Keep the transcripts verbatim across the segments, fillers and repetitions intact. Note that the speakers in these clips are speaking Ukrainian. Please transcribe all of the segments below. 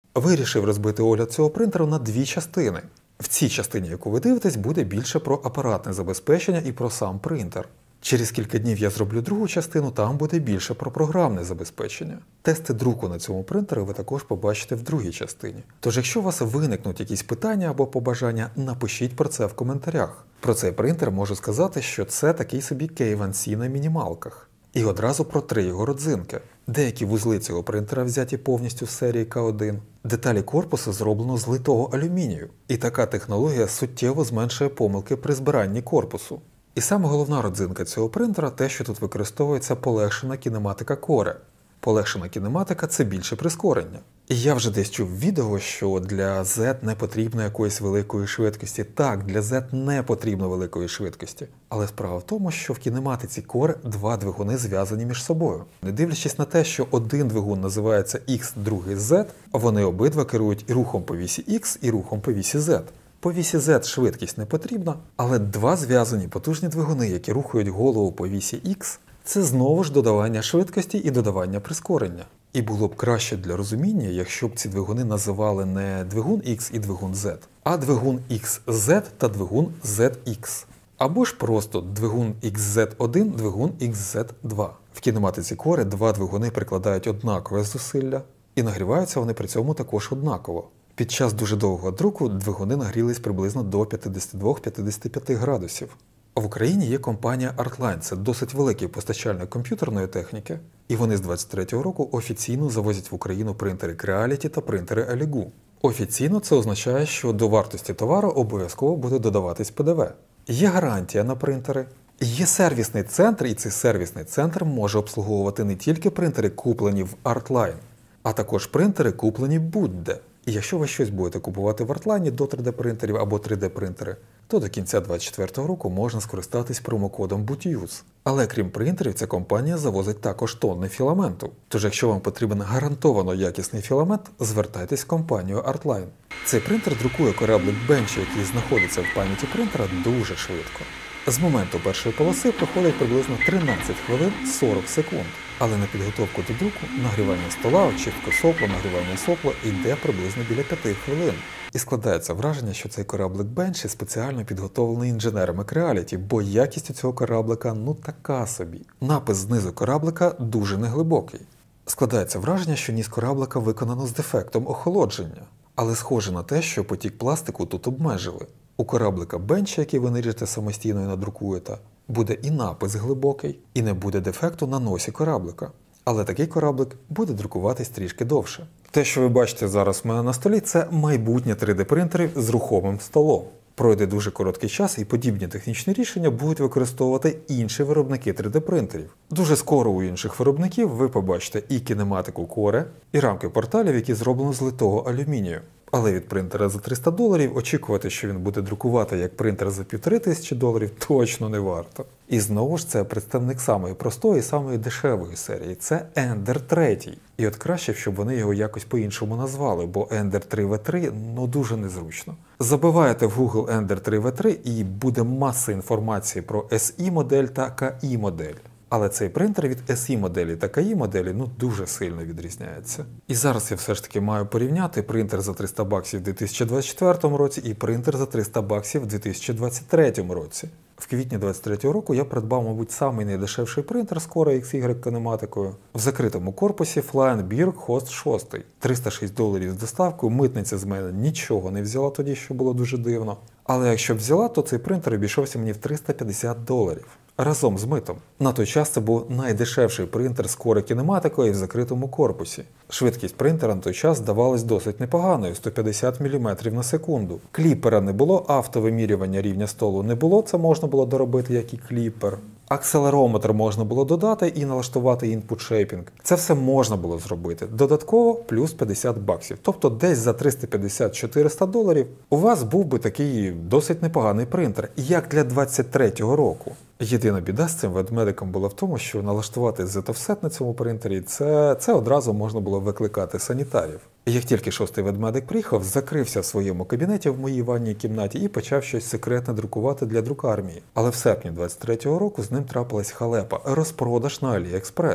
Вирішив розбити огляд цього принтеру на дві частини. В цій частині, яку ви дивитесь, буде більше про апаратне забезпечення і про сам принтер. Через кілька днів я зроблю другу частину, там буде більше про програмне забезпечення. Тести друку на цьому принтері ви також побачите в другій частині. Тож, якщо у вас виникнуть якісь питання або побажання, напишіть про це в коментарях. Про цей принтер можу сказати, що це такий собі кей ван сі на мінімалках. І одразу про три його родзинки. Деякі вузли цього принтера взяті повністю з серії К один. Деталі корпусу зроблено з литого алюмінію. І така технологія суттєво зменшує помилки при збиранні корпусу. І саме головна родзинка цього принтера – те, що тут використовується полегшена кінематика Core. Полегшена кінематика – це більше прискорення. І я вже десь чув відео, що для Z не потрібно якоїсь великої швидкості. Так, для Z не потрібно великої швидкості. Але справа в тому, що в кінематиці Core два двигуни зв'язані між собою. Не дивлячись на те, що один двигун називається X, другий Z, вони обидва керують і рухом по вісі X, і рухом по вісі Z. По вісі Z швидкість не потрібна, але два зв'язані потужні двигуни, які рухають голову по вісі X, це знову ж додавання швидкості і додавання прискорення. І було б краще для розуміння, якщо б ці двигуни називали не двигун X і двигун Z, а двигун ікс зет та двигун зет ікс. Або ж просто двигун ікс зет один, двигун ікс зет два. В кінематиці Core два двигуни прикладають однакове зусилля, і нагріваються вони при цьому також однаково. Під час дуже довгого друку двигуни нагрілись приблизно до п'ятдесят два - п'ятдесят п'ять градусів. В Україні є компанія Artline, це досить великий постачальник комп'ютерної техніки, і вони з двадцять третього року офіційно завозять в Україну принтери Creality та принтери Elegoo. Офіційно це означає, що до вартості товару обов'язково буде додаватись Пе Де Ве. Є гарантія на принтери, є сервісний центр, і цей сервісний центр може обслуговувати не тільки принтери, куплені в Artline, а також принтери, куплені будь-де. І якщо ви щось будете купувати в Artline до три Де принтерів або три Де принтери, то до кінця двадцять четвертого року можна скористатись промокодом бут'юз. Але крім принтерів, ця компанія завозить також тонни філаменту. Тож якщо вам потрібен гарантовано якісний філамент, звертайтесь в компанію Artline. Цей принтер друкує кораблик Benchy, який знаходиться в пам'яті принтера, дуже швидко. З моменту першої полоси проходить приблизно тринадцять хвилин сорок секунд. Але на підготовку до друку, нагрівання стола, очистка сопла, нагрівання сопла йде приблизно біля п'яти хвилин. І складається враження, що цей кораблик Benchy спеціально підготовлений інженерами Creality, бо якість у цього кораблика ну така собі. Напис знизу кораблика дуже неглибокий. Складається враження, що ніс кораблика виконано з дефектом охолодження. Але схоже на те, що потік пластику тут обмежили. У кораблика Benchy, який ви наріжете самостійно і надрукуєте, буде і напис глибокий, і не буде дефекту на носі кораблика. Але такий кораблик буде друкуватись трішки довше. Те, що ви бачите зараз в мене на столі, це майбутнє три Де принтерів з рухомим столом. Пройде дуже короткий час, і подібні технічні рішення будуть використовувати інші виробники три Де принтерів. Дуже скоро у інших виробників ви побачите і кінематику Core, і рамки порталів, які зроблені з литого алюмінію. Але від принтера за триста доларів очікувати, що він буде друкувати як принтер за півтори тисячі доларів, точно не варто. І знову ж це представник самої простої, самої дешевої серії. Це Ендер три. І от краще, щоб вони його якось по-іншому назвали, бо Ендер три ве три ну дуже незручно. Забиваєте в Google Ендер три ве три і буде маса інформації про ес і модель та ка і модель. Але цей принтер від ес і моделі та ка і моделі ну дуже сильно відрізняється. І зараз я все ж таки маю порівняти принтер за триста баксів в дві тисячі двадцять четвертому році і принтер за триста баксів в дві тисячі двадцять третьому році. В квітні двадцять третього року я придбав, мабуть, самий найдешевший принтер з Core ікс ігрек кинематикою. В закритому корпусі Flying Bird Host шість. триста шість доларів з доставкою, митниця з мене нічого не взяла тоді, що було дуже дивно. Але якщо б взяла, то цей принтер обійшовся мені в триста п'ятдесят доларів. Разом з митом. На той час це був найдешевший принтер з Core кінематикою в закритому корпусі. Швидкість принтера на той час здавалась досить непоганою – сто п'ятдесят міліметрів на секунду. Кліпера не було, автовимірювання рівня столу не було, це можна було доробити як і кліпер. Акселерометр можна було додати і налаштувати input shaping. Це все можна було зробити. Додатково плюс п'ятдесят баксів. Тобто десь за триста п'ятдесят - чотириста доларів у вас був би такий досить непоганий принтер, як для двадцять третього року. Єдина біда з цим ведмедиком була в тому, що налаштувати зет-офсет на цьому принтері, це, це одразу можна було викликати санітарів. Як тільки шостий ведмедик приїхав, закрився в своєму кабінеті в моїй ванній кімнаті і почав щось секретне друкувати для друкармії. Але в серпні двадцять третього року з ним трапилась халепа – розпродаж на AliExpress.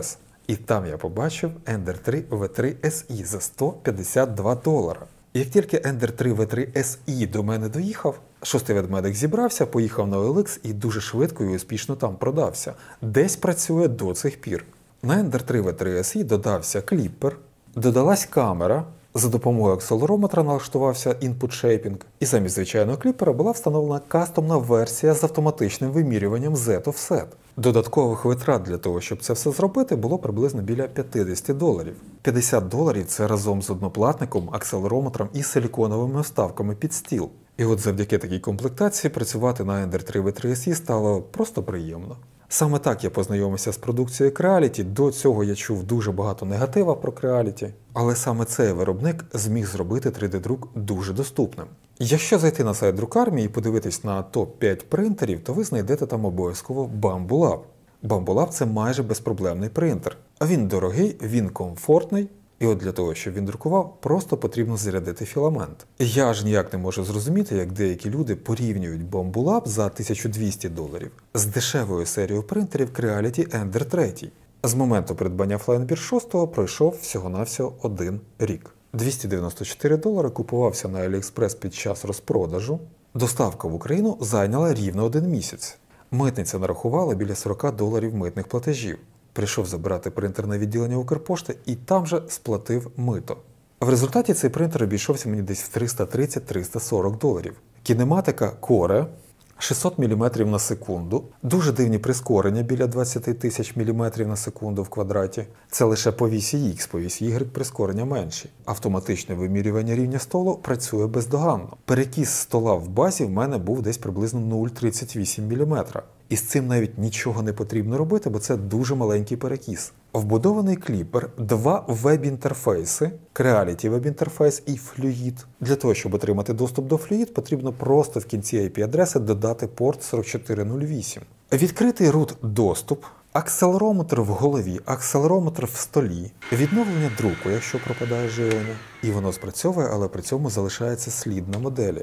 І там я побачив Ендер три ві три ес і за сто п'ятдесят два долара. Як тільки Ендер три ві три ес і до мене доїхав, шостий ведмедик зібрався, поїхав на о ел ікс і дуже швидко і успішно там продався. Десь працює до цих пір. На Ендер три ві три ес і додався кліпер, додалась камера, за допомогою акселерометра налаштувався input shaping, і замість звичайного кліпера була встановлена кастомна версія з автоматичним вимірюванням Z-offset. Додаткових витрат для того, щоб це все зробити, було приблизно біля п'ятдесят доларів. п'ятдесят доларів – це разом з одноплатником, акселерометром і силіконовими вставками під стіл. І от завдяки такій комплектації працювати на Ендер три ві три ес і стало просто приємно. Саме так я познайомився з продукцією Creality, до цього я чув дуже багато негатива про Creality, але саме цей виробник зміг зробити три де-друк дуже доступним. Якщо зайти на сайт Друкармії і подивитись на топ п'ять принтерів, то ви знайдете там обов'язково Bambu Lab. Bambu Lab – це майже безпроблемний принтер. Він дорогий, він комфортний, і от для того, щоб він друкував, просто потрібно зарядити філамент. Я ж ніяк не можу зрозуміти, як деякі люди порівнюють Bambu Lab за тисячу двісті доларів з дешевою серією принтерів Creality Ендер три. З моменту придбання Flying Bird шість пройшов всього-навсього один рік. двісті дев'яносто чотири долари купувався на AliExpress під час розпродажу. Доставка в Україну зайняла рівно один місяць. Митниця нарахувала біля сорок доларів митних платежів. Прийшов забирати принтер на відділення Укрпошти і там же сплатив мито. В результаті цей принтер обійшовся мені десь в триста тридцять - триста сорок доларів. Кінематика Core, шістсот міліметрів на секунду, дуже дивні прискорення біля двадцять тисяч міліметрів на секунду в квадраті. Це лише по вісі X, по вісі Y прискорення менші. Автоматичне вимірювання рівня столу працює бездоганно. Перекіс стола в базі в мене був десь приблизно нуль цілих тридцять вісім міліметра. І з цим навіть нічого не потрібно робити, бо це дуже маленький перекіс. Вбудований кліпер, два веб-інтерфейси, Creality веб-інтерфейс і Fluid. Для того, щоб отримати доступ до Fluid, потрібно просто в кінці ай пі-адреси додати порт сорок чотири нуль вісім. Відкритий root-доступ, акселерометр в голові, акселерометр в столі, відновлення друку, якщо пропадає живлення. І воно спрацьовує, але при цьому залишається слід на моделі.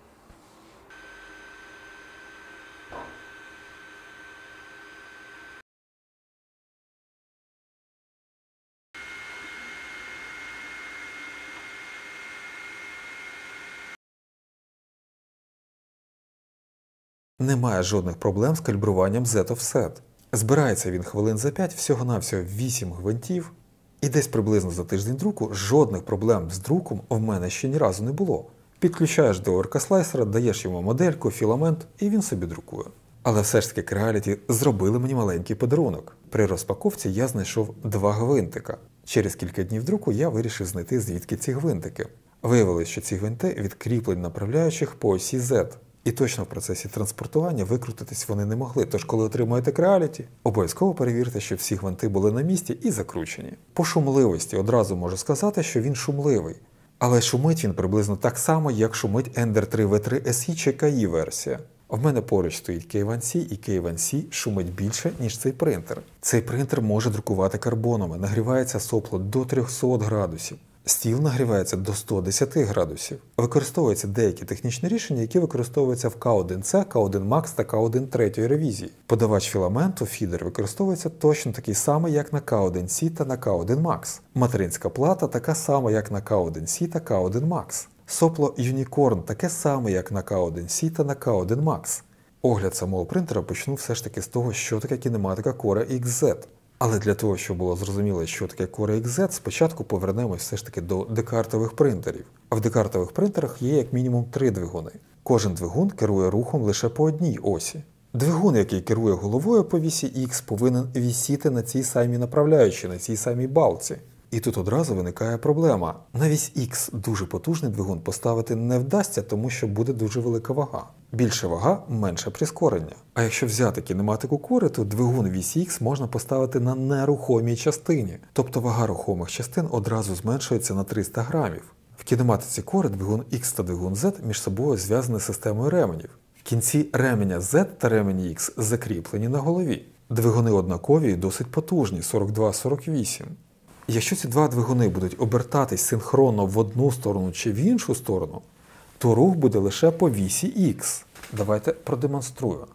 Немає жодних проблем з калібруванням Z-offset. Збирається він хвилин за п'ять, всього-навсього вісім гвинтів. І десь приблизно за тиждень друку жодних проблем з друком в мене ще ні разу не було. Підключаєш до оркаслайсера, даєш йому модельку, філамент, і він собі друкує. Але все ж таки Creality зробили мені маленький подарунок. При розпаковці я знайшов два гвинтика. Через кілька днів друку я вирішив знайти, звідки ці гвинтики. Виявилось, що ці гвинти від кріплень направляючих по осі Z. І точно в процесі транспортування викрутитись вони не могли, тож коли отримуєте Creality, обов'язково перевірте, щоб всі гвинти були на місці і закручені. По шумливості одразу можу сказати, що він шумливий. Але шумить він приблизно так само, як шумить Ендер три ві три ес і чи кей і версія. В мене поруч стоїть кей ван сі, і кей ван сі шумить більше, ніж цей принтер. Цей принтер може друкувати карбонами, нагрівається сопло до трьохсот градусів. Стіл нагрівається до ста десяти градусів. Використовуються деякі технічні рішення, які використовуються в кей один сі, кей один макс та кей один третьої ревізії. Подавач філаменту, фідер, використовується точно такий самий, як на кей один сі та на кей один макс. Материнська плата така сама, як на кей один сі та кей один макс. Сопло Unicorn таке саме, як на кей один сі та на кей один макс. Огляд самого принтера почну все ж таки з того, що таке кінематика Core ікс зет. Але для того, щоб було зрозуміло, що таке Core ікс зет, спочатку повернемось все ж таки до декартових принтерів. А в декартових принтерах є як мінімум три двигуни. Кожен двигун керує рухом лише по одній осі. Двигун, який керує головою по вісі X, повинен вісіти на цій самій направляючій, на цій самій балці. І тут одразу виникає проблема. На вісь X дуже потужний двигун поставити не вдасться, тому що буде дуже велика вага. Більша вага – менше прискорення. А якщо взяти кінематику Core, то двигун вісі X можна поставити на нерухомій частині. Тобто вага рухомих частин одразу зменшується на триста грамів. В кінематиці Core двигун X та двигун Z між собою зв'язані системою ременів. Кінці ременя Z та ременя X закріплені на голові. Двигуни однакові і досить потужні – сорок два сорок вісім. Якщо ці два двигуни будуть обертатись синхронно в одну сторону чи в іншу сторону, то рух буде лише по вісі X. Давайте продемонструю.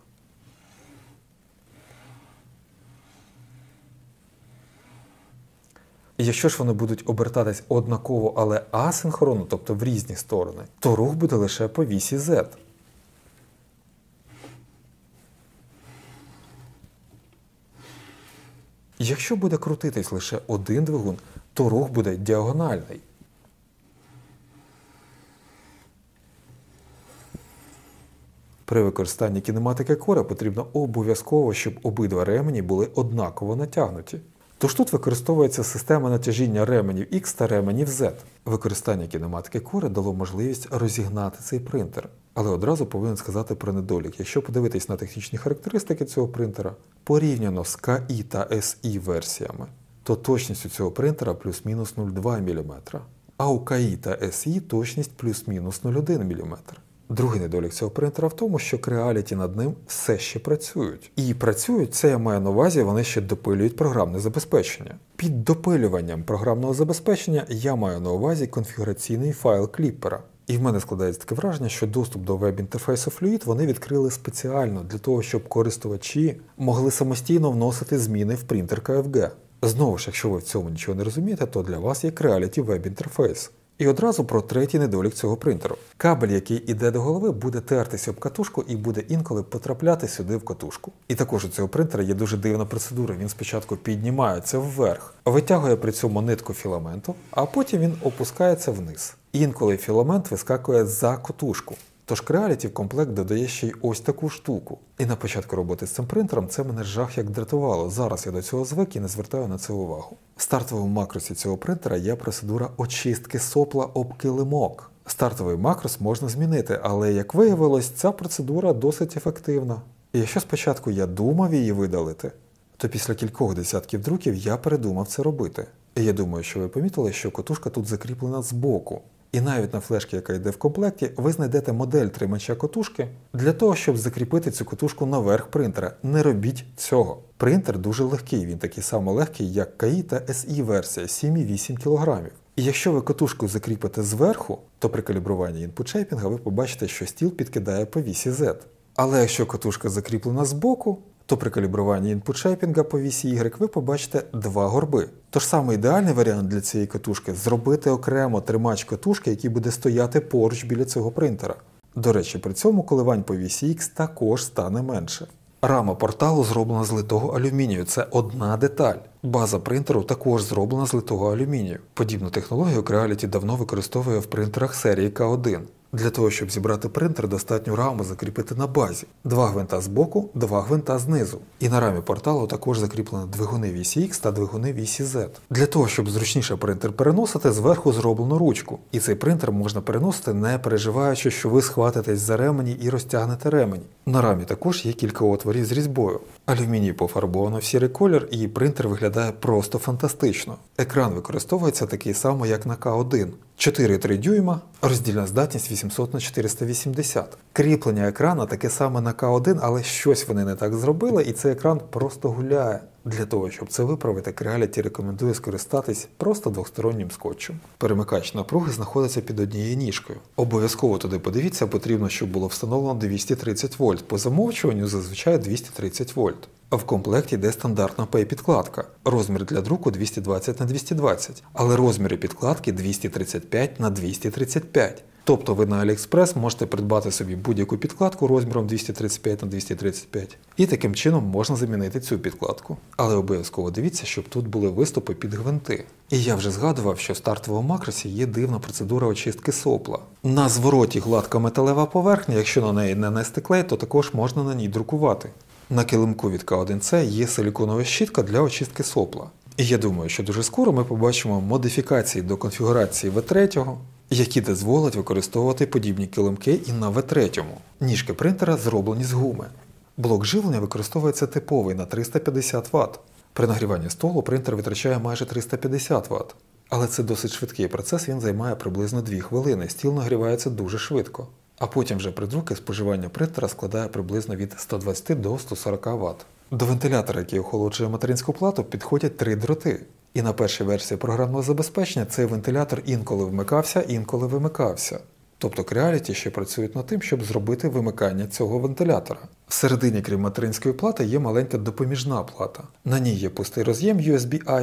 Якщо ж вони будуть обертатись однаково, але асинхронно, тобто в різні сторони, то рух буде лише по вісі Z. Якщо буде крутитись лише один двигун, то рух буде діагональний. При використанні кінематики кора потрібно обов'язково, щоб обидва ремені були однаково натягнуті. Тож тут використовується система натяжіння ременів X та ременів Z. Використання кінематики кора дало можливість розігнати цей принтер. Але одразу повинен сказати про недолік. Якщо подивитись на технічні характеристики цього принтера, порівняно з ка і та ес і версіями, то точність у цього принтера плюс-мінус нуль цілих два міліметра, а у ка і та ес і точність плюс-мінус нуль цілих один міліметр. Другий недолік цього принтера в тому, що Creality над ним все ще працюють. І працюють, це я маю на увазі, вони ще допилюють програмне забезпечення. Під допилюванням програмного забезпечення я маю на увазі конфігураційний файл кліпера. І в мене складається таке враження, що доступ до веб-інтерфейсу Fluid вони відкрили спеціально для того, щоб користувачі могли самостійно вносити зміни в принтер ка еф ге. Знову ж, якщо ви в цьому нічого не розумієте, то для вас є Creality веб-інтерфейс. І одразу про третій недолік цього принтеру. Кабель, який іде до голови, буде тертися об катушку і буде інколи потрапляти сюди в катушку. І також у цього принтера є дуже дивна процедура. Він спочатку піднімається вверх, витягує при цьому нитку філаменту, а потім він опускається вниз. Інколи філамент вискакує за катушку. Тож Creality в комплект додає ще й ось таку штуку. І на початку роботи з цим принтером це мене жах як дратувало. Зараз я до цього звик і не звертаю на це увагу. В стартовому макросі цього принтера є процедура очистки сопла об килимок. Стартовий макрос можна змінити, але, як виявилось, ця процедура досить ефективна. І якщо спочатку я думав її видалити, то після кількох десятків друків я передумав це робити. І я думаю, що ви помітили, що катушка тут закріплена збоку. І навіть на флешці, яка йде в комплекті, ви знайдете модель тримача катушки для того, щоб закріпити цю катушку наверх принтера. Не робіть цього. Принтер дуже легкий, він такий само легкий, як ка і та ес і версія сім цілих вісім кілограмів. І якщо ви катушку закріпите зверху, то при калібруванні інпут-шейпінга ви побачите, що стіл підкидає по вісі Z. Але якщо катушка закріплена збоку, то при калібруванні інпут-шейпінга по вісі Y ви побачите два горби. Тож саме ідеальний варіант для цієї катушки – зробити окремо тримач катушки, який буде стояти поруч біля цього принтера. До речі, при цьому коливань по вісі X також стане менше. Рама порталу зроблена з литого алюмінію, це одна деталь. База принтеру також зроблена з литого алюмінію. Подібну технологію Creality давно використовує в принтерах серії ка один. Для того, щоб зібрати принтер, достатньо раму закріпити на базі. Два гвинта збоку, два гвинта знизу. І на рамі порталу також закріплено двигуни вісі X та двигуни вісі Z. Для того, щоб зручніше принтер переносити, зверху зроблено ручку. І цей принтер можна переносити, не переживаючи, що ви схватитесь за ремені і розтягнете ремені. На рамі також є кілька отворів з різьбою. Алюміній пофарбовано в сірий колір, і принтер виглядає просто фантастично. Екран використовується такий само, як на ка один. чотири цілих три дюйма, роздільна здатність вісімсот на чотириста вісімдесят. Кріплення екрана таке саме на ка один, але щось вони не так зробили, і цей екран просто гуляє. Для того, щоб це виправити, Creality рекомендує скористатись просто двостороннім скотчем. Перемикач напруги знаходиться під однією ніжкою. Обов'язково туди подивіться, потрібно, щоб було встановлено двісті тридцять вольт. По замовчуванню зазвичай двісті тридцять вольт. А в комплекті йде стандартна пей-підкладка. Розмір для друку двісті двадцять на двісті двадцять, але розміри підкладки двісті тридцять п'ять на двісті тридцять п'ять. Тобто ви на AliExpress можете придбати собі будь-яку підкладку розміром двісті тридцять п'ять на двісті тридцять п'ять. І таким чином можна замінити цю підкладку. Але обов'язково дивіться, щоб тут були виступи під гвинти. І я вже згадував, що в стартовому макросі є дивна процедура очистки сопла. На звороті гладка металева поверхня, якщо на неї не нести клей, то також можна на ній друкувати. На килимку від ка один це є силіконова щітка для очистки сопла. І я думаю, що дуже скоро ми побачимо модифікації до конфігурації ве три, які дозволять використовувати подібні килимки і на ве три. Ніжки принтера зроблені з гуми. Блок живлення використовується типовий на триста п'ятдесят ватт. При нагріванні столу принтер витрачає майже триста п'ятдесят ватт. Але це досить швидкий процес, він займає приблизно дві хвилини, стіл нагрівається дуже швидко. А потім вже при друку споживання принтера складає приблизно від ста двадцяти до ста сорока ватт. До вентилятора, який охолоджує материнську плату, підходять три дроти. І на першій версії програмного забезпечення цей вентилятор інколи вмикався, інколи вимикався. Тобто Creality ще працюють над тим, щоб зробити вимикання цього вентилятора. Всередині, крім материнської плати, є маленька допоміжна плата. На ній є пустий роз'єм ю ес бі ай,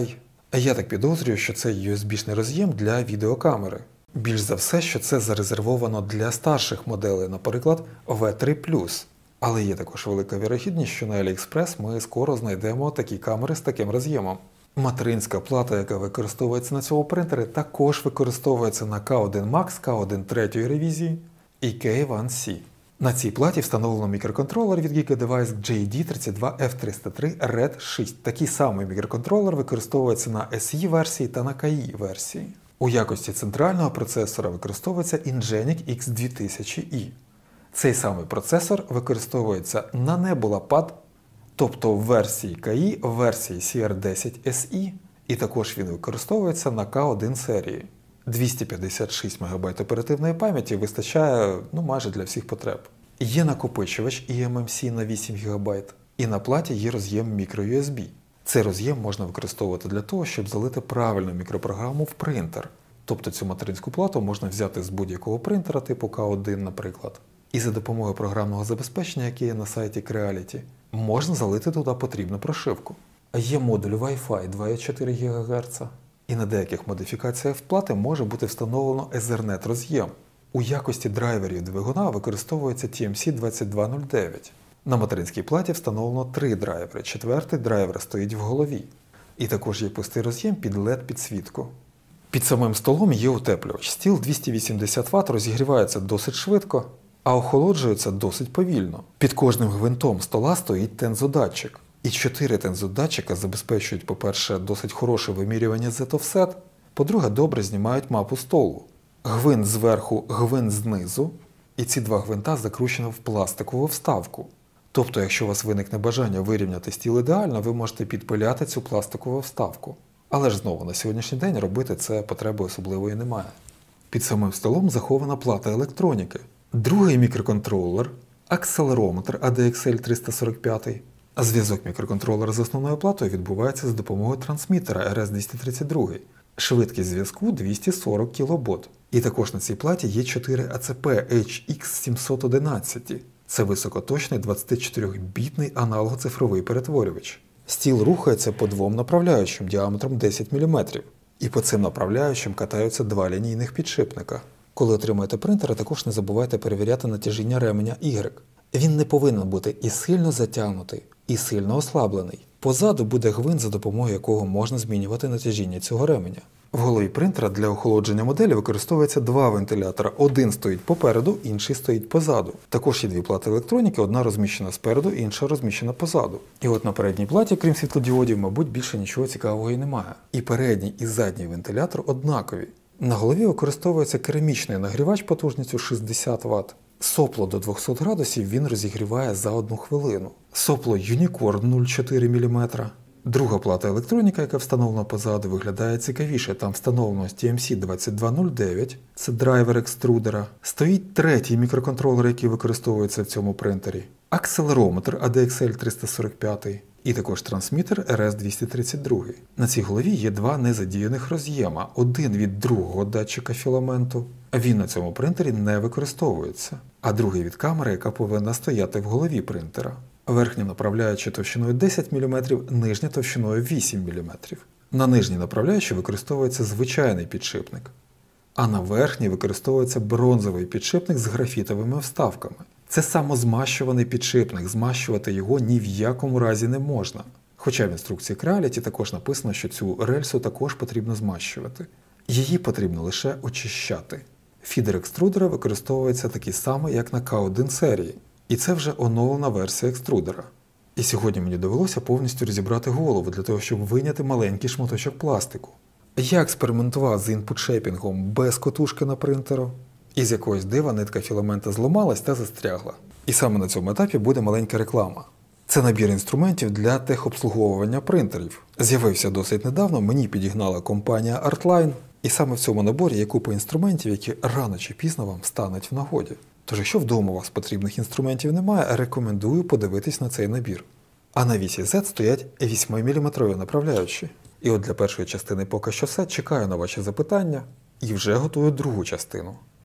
Я так підозрюю, що це ю ес бі-шний роз'єм для відеокамери. Більш за все, що це зарезервовано для старших моделей, наприклад, ві три плюс. Але є також велика вірогідність, що на AliExpress ми скоро знайдемо такі камери з таким роз'ємом. Материнська плата, яка використовується на цьому принтері, також використовується на К один Max, К один третьої ревізії і Кей один Сі. На цій платі встановлено мікроконтролер від Gigadevice джей ді тридцять два еф триста три ред шість. Такий самий мікроконтролер використовується на ес і-версії та на Ка і-версії. У якості центрального процесора використовується Ingenic ікс дві тисячі і. Цей самий процесор використовується на Nebula Pad, тобто в версії Ка і, в версії Сі ар десять ес і, і також він використовується на Ка один серії. двісті п'ятдесят шість мегабайт оперативної пам'яті вистачає ну, майже для всіх потреб. Є накопичувач і ем ем сі на вісім гігабайт, і на платі є роз'єм мікро-ю ес бі. Цей роз'єм можна використовувати для того, щоб залити правильну мікропрограму в принтер. Тобто цю материнську плату можна взяти з будь-якого принтера типу Ка один, наприклад. І за допомогою програмного забезпечення, яке є на сайті Creality, можна залити туди потрібну прошивку. Є модуль Wi-Fi два і чотири гігагерца. І на деяких модифікаціях плати може бути встановлено Ethernet роз'єм. У якості драйверів двигуна використовується Ті Ем Сі двадцять два нуль дев'ять. На материнській платі встановлено три драйвери, четвертий драйвер стоїть в голові. І також є пустий роз'єм під ел і ді-підсвітку. Під самим столом є утеплювач. Стіл двісті вісімдесят ватт розігрівається досить швидко, а охолоджується досить повільно. Під кожним гвинтом стола стоїть тензодатчик. І чотири тензодатчика забезпечують, по-перше, досить хороше вимірювання Z-offset, по-друге, добре знімають мапу столу. Гвинт зверху, гвинт знизу, і ці два гвинта закручено в пластикову вставку. Тобто, якщо у вас виникне бажання вирівняти стіл ідеально, ви можете підпиляти цю пластикову вставку. Але ж знову, на сьогоднішній день робити це потреби особливої немає. Під самим столом захована плата електроніки, другий мікроконтролер, акселерометр А Ді Ікс Ель триста сорок п'ять, а зв'язок мікроконтролера з основною платою відбувається за допомогою трансмітера Ар Ес двісті тридцять два. Швидкість зв'язку двісті сорок кілобіт. І також на цій платі є чотири А Це Пе Ейч Ікс сімсот одинадцять. Це високоточний двадцятичотирьохбітний аналогоцифровий перетворювач. Стіл рухається по двом направляючим діаметром десять міліметрів. І по цим направляючим катаються два лінійних підшипника. Коли отримаєте принтер, також не забувайте перевіряти натяжіння ременя Y. Він не повинен бути і сильно затягнутий, і сильно ослаблений. Позаду буде гвинт, за допомогою якого можна змінювати натяжіння цього ременя. В голові принтера для охолодження моделі використовується два вентилятора. Один стоїть попереду, інший стоїть позаду. Також є дві плати електроніки, одна розміщена спереду, інша розміщена позаду. І от на передній платі, крім світлодіодів, мабуть, більше нічого цікавого і немає. І передній, і задній вентилятор однакові. На голові використовується керамічний нагрівач потужністю шістдесят ватт. Сопло до двохсот градусів він розігріває за одну хвилину. Сопло Unicorn нуль цілих чотири міліметра. Друга плата електроніка, яка встановлена позаду, виглядає цікавіше. Там встановлено Ті Ем Сі двадцять два нуль дев'ять, це драйвер екструдера. Стоїть третій мікроконтролер, який використовується в цьому принтері. Акселерометр А Ді Ікс Ель триста сорок п'ять. І також трансмітер Ар Ес двісті тридцять два. На цій голові є два незадіяних роз'єма. Один від другого датчика філаменту. Він на цьому принтері не використовується. А другий від камери, яка повинна стояти в голові принтера. Верхня направляюча товщиною десять міліметрів, нижня товщиною вісім міліметрів. На нижній направляючій використовується звичайний підшипник. А на верхній використовується бронзовий підшипник з графітовими вставками. Це самозмащуваний підшипник, змащувати його ні в якому разі не можна. Хоча в інструкції Creality також написано, що цю рельсу також потрібно змащувати. Її потрібно лише очищати. Фідер екструдера використовується такий самий, як на Ка один серії. І це вже оновлена версія екструдера. І сьогодні мені довелося повністю розібрати голову для того, щоб вийняти маленький шматочок пластику. Я експериментував з інпут-шейпінгом без котушки на принтеру. І з якогось дива нитка філамента зламалась та застрягла. І саме на цьому етапі буде маленька реклама. Це набір інструментів для техобслуговування принтерів. З'явився досить недавно, мені підігнала компанія Artline. І саме в цьому наборі є купа інструментів, які рано чи пізно вам стануть в нагоді. Тож, якщо вдома у вас потрібних інструментів немає, рекомендую подивитись на цей набір. А на вісі Z стоять вісьмиміліметрові направляючі. І от для першої частини поки що все, чекаю на ваші запитання і вже готую другу частину.